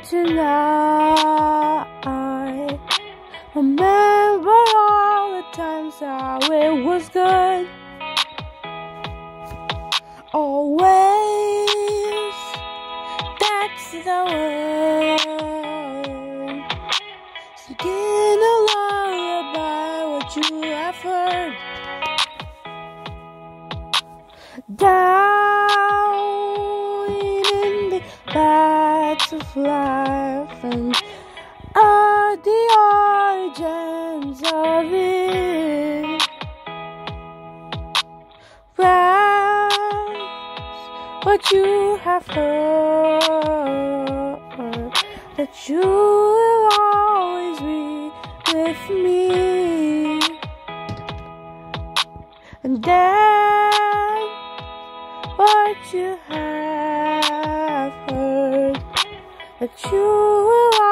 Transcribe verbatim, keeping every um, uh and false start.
tonight. Remember all the times how it was good. Always, that's the word. Singing along about what you have heard. Down in the paths of life and are the origins of it. Rise, what you have heard, that you will always be with me. And then what you have heard, that you will